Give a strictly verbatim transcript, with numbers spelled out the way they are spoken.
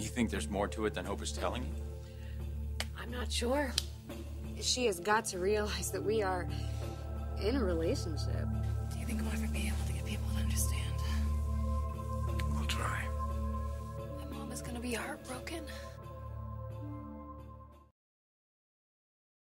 You think there's more to it than Hope is telling you? I'm not sure. She has got to realize that we are in a relationship. Do you think we'll ever be able to get people to understand? We'll try. My mom is gonna be heartbroken.